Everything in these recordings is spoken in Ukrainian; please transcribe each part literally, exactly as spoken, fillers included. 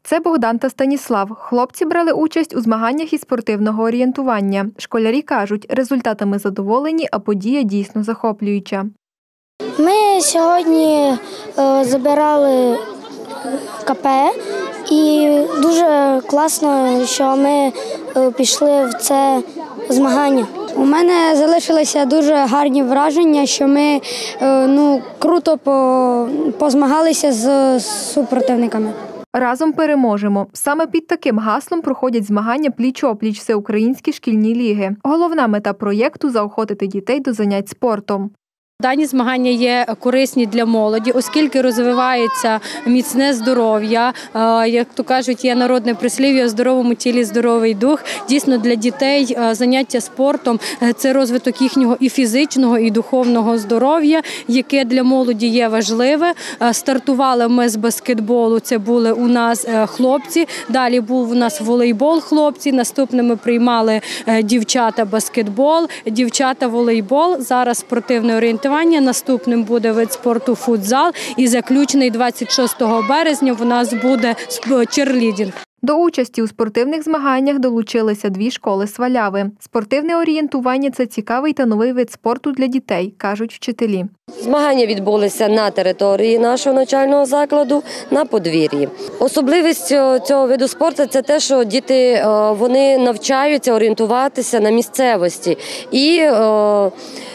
Це Богдан та Станіслав. Хлопці брали участь у змаганнях із спортивного орієнтування. Школярі кажуть, результатами задоволені, а подія дійсно захоплююча. Ми сьогодні е, забирали КП і дуже класно, що ми е, пішли в це змагання. У мене залишилися дуже гарні враження, що ми е, ну, круто по, позмагалися з супротивниками. Разом переможемо. Саме під таким гаслом проходять змагання пліч-опліч всеукраїнські шкільні ліги. Головна мета проєкту – заохотити дітей до занять спортом. Дані змагання є корисні для молоді, оскільки розвивається міцне здоров'я. Як то кажуть, є народне прислів'я «У здоровому тілі здоровий дух». Дійсно, для дітей заняття спортом – це розвиток їхнього і фізичного, і духовного здоров'я, яке для молоді є важливе. Стартували ми з баскетболу, це були у нас хлопці. Далі був у нас волейбол хлопці, наступними приймали дівчата баскетбол, дівчата волейбол, зараз спортивне орієнтування. Наступним буде вид спорту футзал і заключний двадцять шостого березня у нас буде черлідінг. До участі у спортивних змаганнях долучилися дві школи Сваляви. Спортивне орієнтування – це цікавий та новий вид спорту для дітей, кажуть вчителі. Змагання відбулися на території нашого навчального закладу, на подвір'ї. Особливість цього виду спорту – це те, що діти вони навчаються орієнтуватися на місцевості. І е,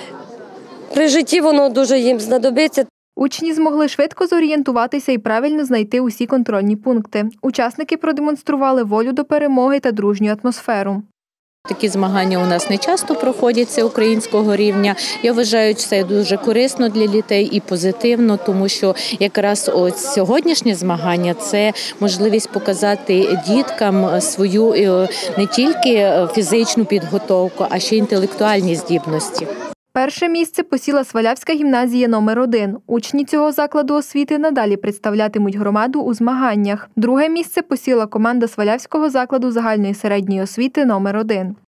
при житті воно дуже їм знадобиться. Учні змогли швидко зорієнтуватися і правильно знайти усі контрольні пункти. Учасники продемонстрували волю до перемоги та дружню атмосферу. Такі змагання у нас не часто проходять українського рівня. Я вважаю, що це дуже корисно для дітей і позитивно, тому що якраз ось сьогоднішнє змагання – це можливість показати діткам свою не тільки фізичну підготовку, а ще й інтелектуальні здібності. Перше місце посіла Свалявська гімназія номер один. Учні цього закладу освіти надалі представлятимуть громаду у змаганнях. Друге місце посіла команда Свалявського закладу загальної середньої освіти номер один.